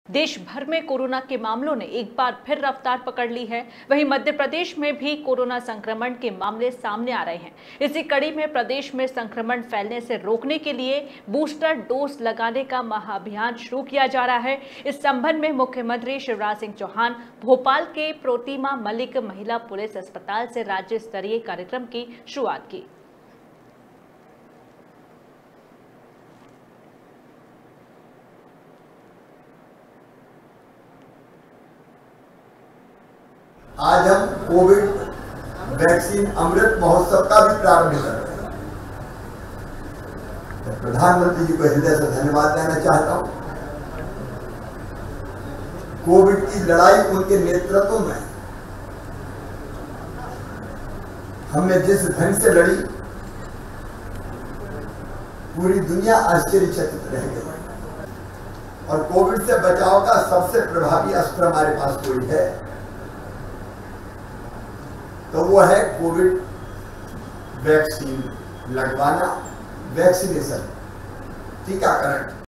देश भर में कोरोना के मामलों ने एक बार फिर रफ्तार पकड़ ली है। वहीं मध्य प्रदेश में भी कोरोना संक्रमण के मामले सामने आ रहे हैं। इसी कड़ी में प्रदेश में संक्रमण फैलने से रोकने के लिए बूस्टर डोज लगाने का महाअभियान शुरू किया जा रहा है। इस संबंध में मुख्यमंत्री शिवराज सिंह चौहान भोपाल के प्रोतिमा मलिक महिला पुलिस अस्पताल से राज्य स्तरीय कार्यक्रम की शुरुआत की। आज हम कोविड वैक्सीन अमृत महोत्सव का भी प्रारंभ कर रहे हैं। मैं प्रधानमंत्री जी को हृदय से धन्यवाद देना चाहता हूं। कोविड की लड़ाई उनके नेतृत्व में हमने जिस ढंग से लड़ी, पूरी दुनिया आश्चर्यचकित रह गई। और कोविड से बचाव का सबसे प्रभावी अस्त्र हमारे पास कोई है तो वो है कोविड वैक्सीन लगवाना, वैक्सीनेशन, टीकाकरण।